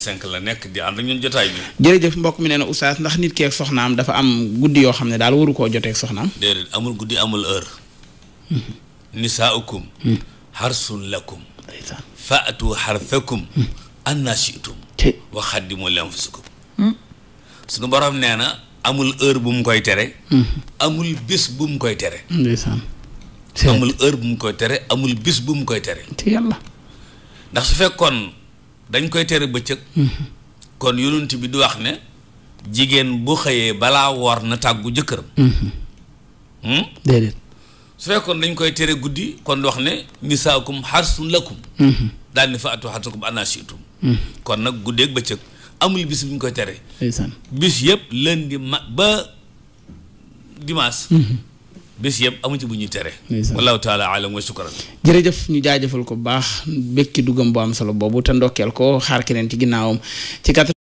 5 la nekk di ànd ak ñun jotaay bi. jërëjëf mbokk mi nee na oustaz ndax nit keeg soxnaam dafa am guddi yoo xam ne daal waru koo joteeg soxnaam. déedéet amul guddi amul heure. nisaaukum harsun lakum faatu harthakum anna shi'tum wa xaddimu li anfusikum. suñu borom nee na amul heure bu mu koy tere. amul bés bu mu koy tere. ndeysaan. amul heure bu mu koy tere amul bés bu mu koy tere. te yàlla. ndax su fekkoon dañ koy tere bëccëg. kon yonent bi du wax ne jigéen bu xëyee balaa woor na tàggu jëkkëram. déedéet. su fekkoon dañ koy tere guddi kon du wax ne nisaakum harsun lakum. daal ni fa atu harsakum anna shi'tum. kon nag guddeeg bëccëg amul bis bu ñu koy tere. ndeysaan. bis yëpp lundi ba dimanche. bés yëpp amu ci bu ñuy tere. wallahu taala alam wa shukran. jërëjëf ñu jaajëfal ko bu baax bekki dugam bu am solo boobu te ndokkeel ko xaar keneen ci ginnaawam ci